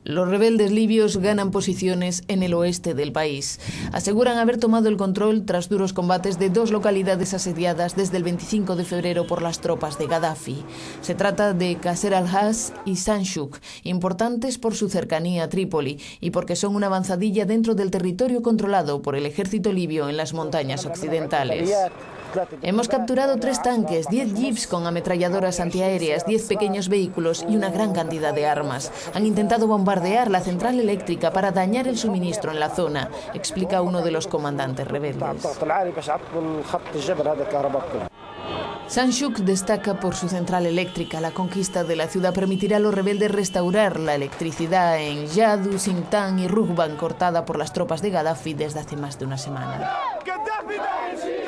Los rebeldes libios ganan posiciones en el oeste del país. Aseguran haber tomado el control tras duros combates de dos localidades asediadas desde el 25 de febrero por las tropas de Gaddafi. Se trata de Qasr al-Hass y Sanshuk, importantes por su cercanía a Trípoli y porque son una avanzadilla dentro del territorio controlado por el ejército libio en las montañas occidentales. Hemos capturado 3 tanques, 10 jeeps con ametralladoras antiaéreas, 10 pequeños vehículos y una gran cantidad de armas. Han intentado bombardear la central eléctrica para dañar el suministro en la zona, explica uno de los comandantes rebeldes. Sanshuk destaca por su central eléctrica. La conquista de la ciudad permitirá a los rebeldes restaurar la electricidad en Yadu, Sintan y Rugban, cortada por las tropas de Gaddafi desde hace más de una semana.